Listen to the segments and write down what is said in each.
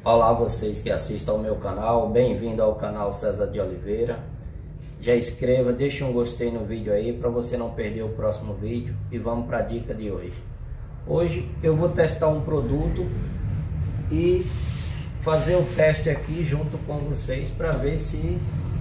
Olá vocês que assistem ao meu canal, bem-vindo ao canal César de Oliveira. Já inscreva, deixe um gostei no vídeo aí para você não perder o próximo vídeo e vamos para a dica de hoje. Hoje eu vou testar um produto e fazer o teste aqui junto com vocês para ver se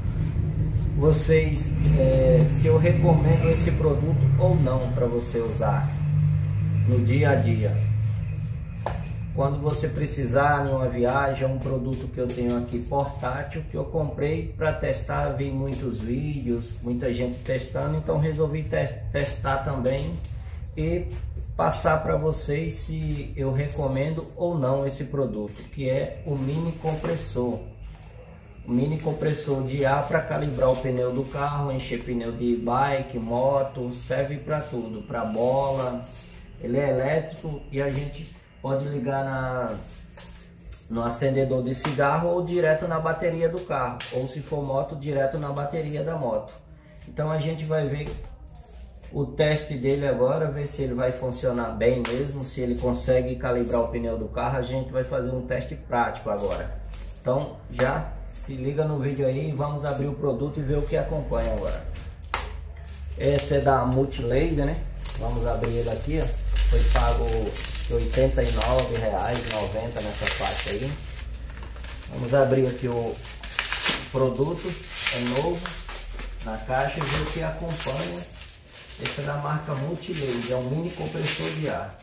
se eu recomendo esse produto ou não para você usar no dia a dia. Quando você precisar em uma viagem, é um produto que eu tenho aqui portátil, que eu comprei para testar, vi muitos vídeos, muita gente testando, então resolvi testar também e passar para vocês se eu recomendo ou não esse produto, que é o mini compressor. O mini compressor de ar para calibrar o pneu do carro, encher pneu de bike, moto, serve para tudo, para bola. Ele é elétrico e a gente pode ligar no acendedor de cigarro ou direto na bateria do carro, ou se for moto, direto na bateria da moto. Então a gente vai ver o teste dele agora, ver se ele vai funcionar bem mesmo, se ele consegue calibrar o pneu do carro. A gente vai fazer um teste prático agora. Então já se liga no vídeo aí e vamos abrir o produto e ver o que acompanha agora. Esse é da Multilaser, né? Vamos abrir ele aqui, ó. Foi pago R$ 89,90 nessa faixa aí. Vamos abrir aqui o produto, é novo na caixa, e ver o que acompanha. Esse é da marca Multilaser, é um mini compressor de ar.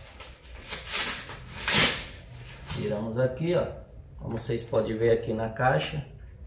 Tiramos aqui, ó, como vocês podem ver aqui na caixa.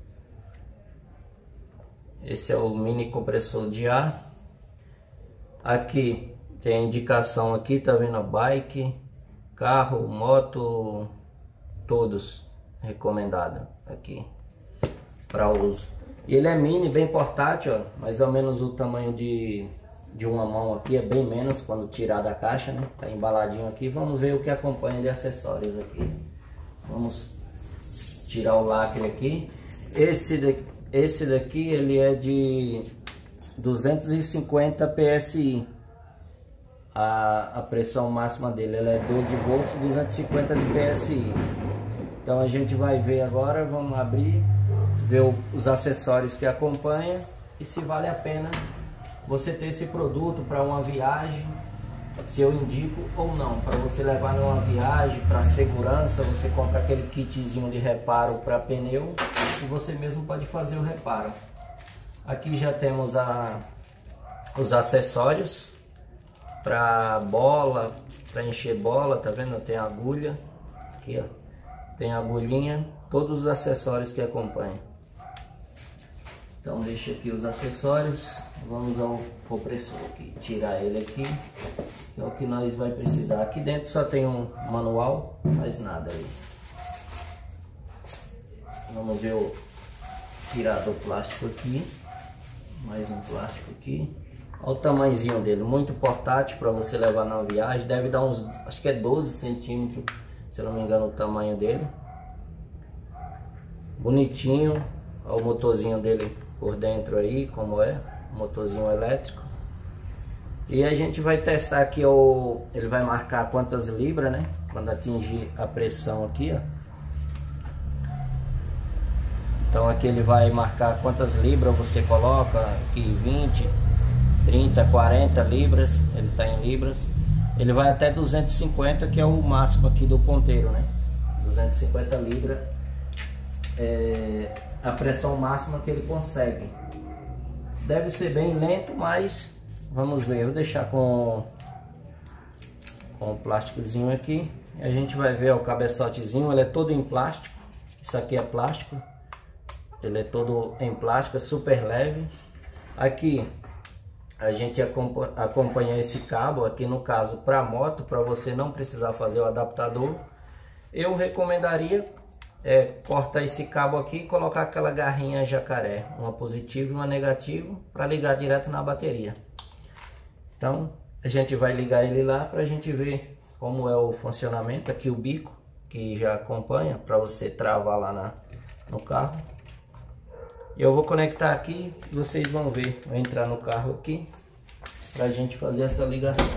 Esse é o mini compressor de ar. Aqui tem a indicação aqui, tá vendo a bike, carro, moto, todos recomendado aqui para uso. E ele é mini, bem portátil, ó, mais ou menos o tamanho de uma mão aqui, é bem menos quando tirar da caixa, né? Tá embaladinho aqui. Vamos ver o que acompanha de acessórios aqui. Vamos tirar o lacre aqui. Esse daqui ele é de 250 PSI. A pressão máxima dele ela é 12 volts, 250 de PSI. Então a gente vai ver agora, vamos abrir, ver os acessórios que acompanham e se vale a pena você ter esse produto para uma viagem, se eu indico ou não. Para você levar numa viagem, para segurança, você compra aquele kitzinho de reparo para pneu e você mesmo pode fazer o reparo. Aqui já temos os acessórios para bola, para encher bola, tá vendo? Tem agulha aqui, ó, tem agulhinha, todos os acessórios que acompanham. Então deixa aqui os acessórios, vamos ao compressor aqui, tirar ele aqui, que é o que nós vai precisar. Aqui dentro só tem um manual, mais nada aí. Vamos ver tirar do plástico aqui, mais um plástico aqui. Olha o tamanhozinho dele, muito portátil para você levar na viagem. Deve dar uns, acho que é 12 centímetros, se eu não me engano, o tamanho dele. Bonitinho, olha o motorzinho dele por dentro aí, como é, motorzinho elétrico. E a gente vai testar aqui, ele vai marcar quantas libras, né? Quando atingir a pressão aqui, ó. Então aqui ele vai marcar quantas libras você coloca, aqui 20, 30, 40 libras, ele está em libras. Ele vai até 250, que é o máximo aqui do ponteiro, né? 250 libras é a pressão máxima que ele consegue. Deve ser bem lento, mas vamos ver. Eu vou deixar com o plásticozinho aqui. E a gente vai ver o cabeçotezinho, ele é todo em plástico. Isso aqui é plástico. Ele é todo em plástico, é super leve. Aqui a gente acompanha esse cabo aqui, no caso para moto, para você não precisar fazer o adaptador. Eu recomendaria cortar esse cabo aqui e colocar aquela garrinha jacaré, uma positiva e uma negativa, para ligar direto na bateria. Então a gente vai ligar ele lá para a gente ver como é o funcionamento. Aqui o bico que já acompanha para você travar lá no carro. Eu vou conectar aqui e vocês vão ver. Vou entrar no carro aqui para a gente fazer essa ligação.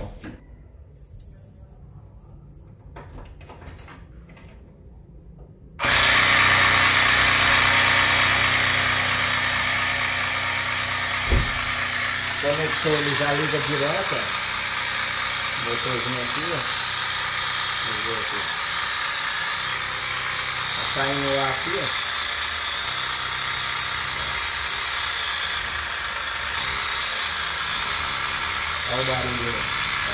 conector ele já liga direto, ó. Motorzinho aqui, ó. Vamos ver aqui. Tá saindo lá aqui, ó. Olha o barulho, ó.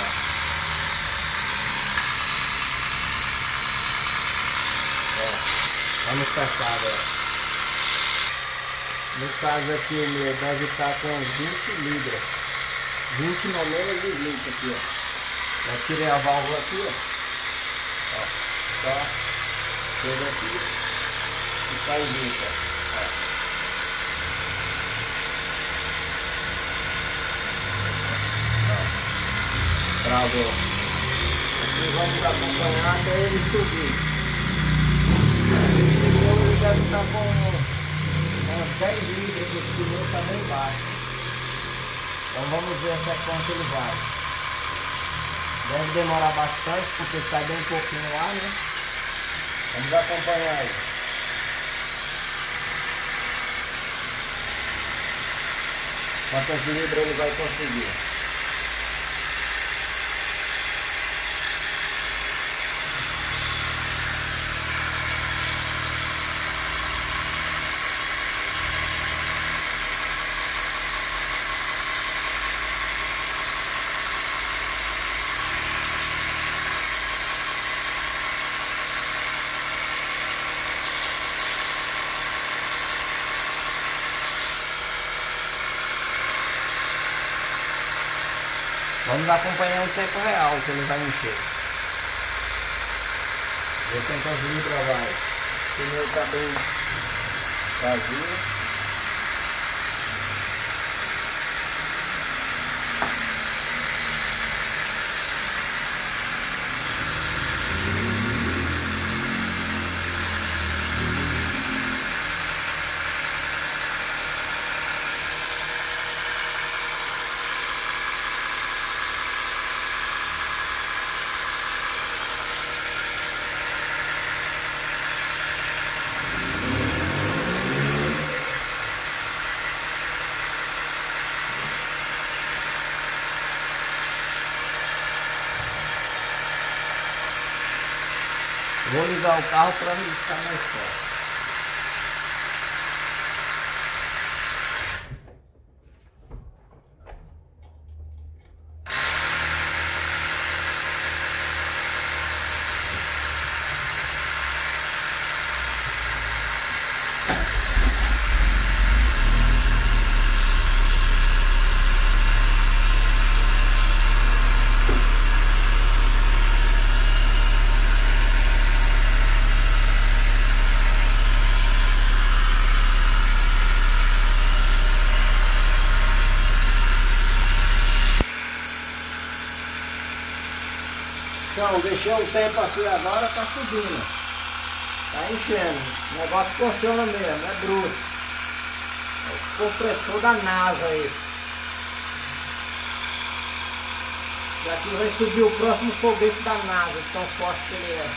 Vamos testar agora. No caso aqui o meu deve estar com uns 20 libras. 20 no menos de 20 aqui, ó. Já tirei a válvula aqui, ó. Só chega aqui e sai 20, ó. Travou. Aqui vamos acompanhar até ele subir. Esse meu ele deve estar com umas 10 libras, esse pneu está bem baixo. Então vamos ver até quanto ele vai. Deve demorar bastante porque sai bem pouquinho lá, né? Vamos acompanhar aí. Quantas libras ele vai conseguir. Vamos acompanhar o tempo real que ele vai encher. Ver quantas libras vai. O pneu está bem vazio. Vou ligar o carro para ele ficar mais forte. Então, deixei um tempo aqui agora, tá subindo. Tá enchendo. O negócio funciona mesmo, é bruto. É o compressor da NASA esse. E aqui vai subir o próximo foguete da NASA, tão forte que ele é.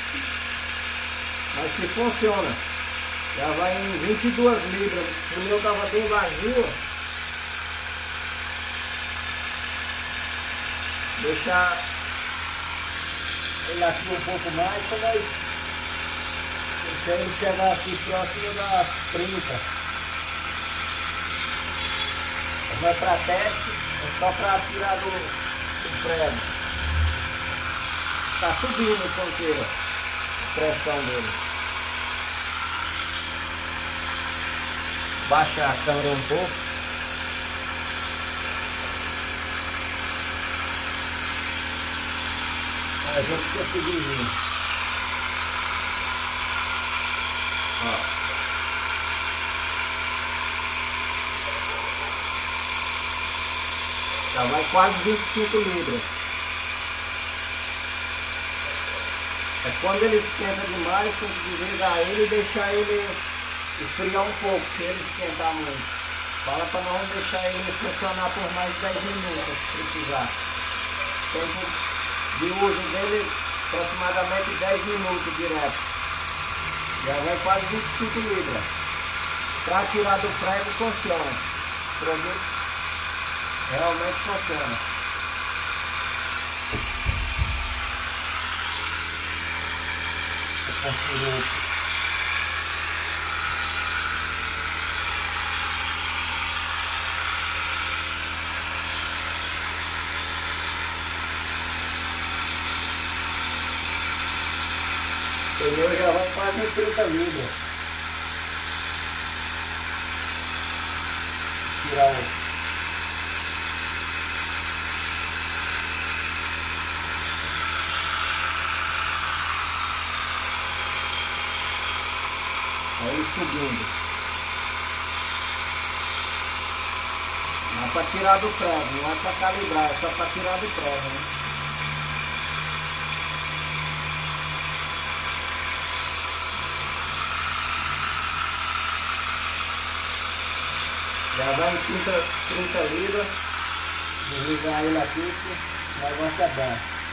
Mas que funciona. Já vai em 22 libras. O meu tava bem vazio. Deixar ele aqui um pouco mais para nós ele chegar aqui próximo das 30. Vai para teste, é só para tirar do prego. Está subindo o ponteiro, a pressão dele. Baixa a câmera um pouco. A gente conseguiu vir. Ó. Já vai quase 25 libras. É quando ele esquenta demais, tem que desligar ele e deixar ele esfriar um pouco, se ele esquentar muito. Fala para não deixar ele funcionar por mais de 10 minutos, se precisar. Tempo de uso dele aproximadamente 10 minutos direto. Já vai quase 25 libras. Para tirar do prego funciona. O produto Realmente funciona. Você conferiu. O pneu já vai quase em 30 libras. Tirar o... Aí subindo. Não é para tirar do prego, não é para calibrar, é só para tirar do prego, né? Já vai em 30 libras. Desligar ele aqui que o negócio é bom.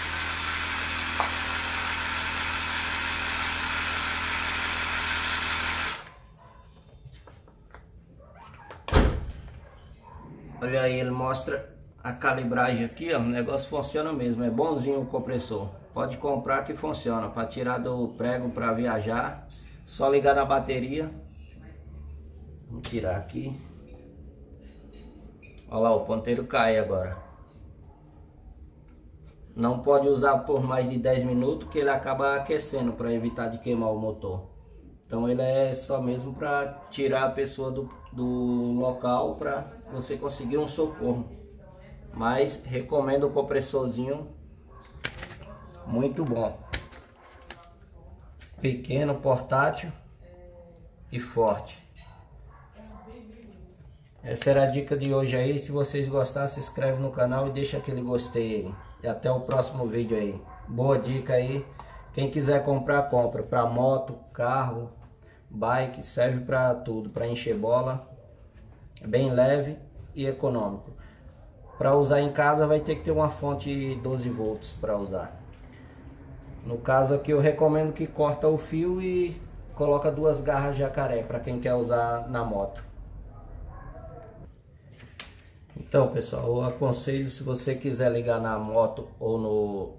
Olha aí, ele mostra a calibragem aqui, ó. O negócio funciona mesmo, é bonzinho o compressor. Pode comprar que funciona. Para tirar do prego para viajar, só ligar na bateria. Vamos tirar aqui. Olha lá, o ponteiro cai agora. Não pode usar por mais de 10 minutos, que ele acaba aquecendo para evitar de queimar o motor. Então ele é só mesmo para tirar a pessoa do local para você conseguir um socorro. Mas recomendo o compressorzinho, muito bom. Pequeno, portátil e forte. Essa era a dica de hoje aí. Se vocês gostaram, se inscreve no canal e deixa aquele gostei aí. E até o próximo vídeo aí. Boa dica aí. Quem quiser comprar, compra. Para moto, carro, bike, serve para tudo. Para encher bola. É bem leve e econômico. Para usar em casa vai ter que ter uma fonte 12 volts para usar. No caso aqui eu recomendo que corta o fio e coloca 2 garras jacaré para quem quer usar na moto. Então pessoal, eu aconselho, se você quiser ligar na moto ou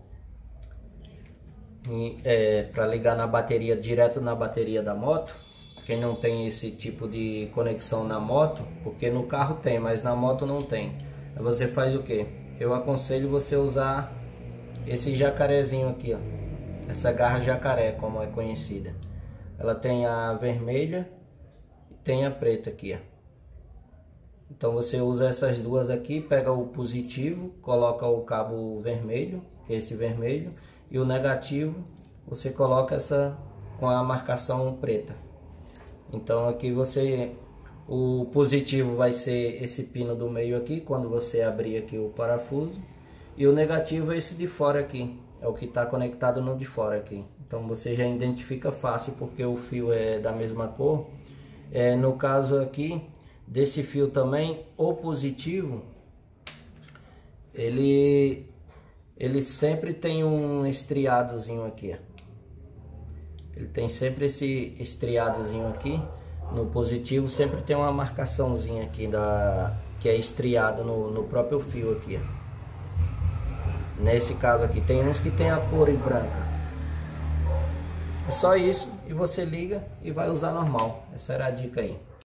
para ligar na bateria, direto na bateria da moto, quem não tem esse tipo de conexão na moto, porque no carro tem, mas na moto não tem, aí você faz o que? Eu aconselho você usar esse jacarezinho aqui, ó, essa garra jacaré, como é conhecida. Ela tem a vermelha e tem a preta aqui, ó. Então você usa essas duas aqui, pega o positivo, coloca o cabo vermelho, que é esse vermelho, e o negativo você coloca essa com a marcação preta. Então aqui o positivo vai ser esse pino do meio aqui, quando você abrir aqui o parafuso, e o negativo é esse de fora aqui, é o que está conectado no de fora aqui. Então você já identifica fácil porque o fio é da mesma cor. No caso aqui desse fio também, o positivo, ele sempre tem um estriadozinho aqui, ó. Ele tem sempre esse estriadozinho aqui. No positivo sempre tem uma marcaçãozinha aqui que é estriado no próprio fio aqui, ó. Nesse caso aqui tem uns que tem a cor em branca. É só isso e você liga e vai usar normal. Essa era a dica aí.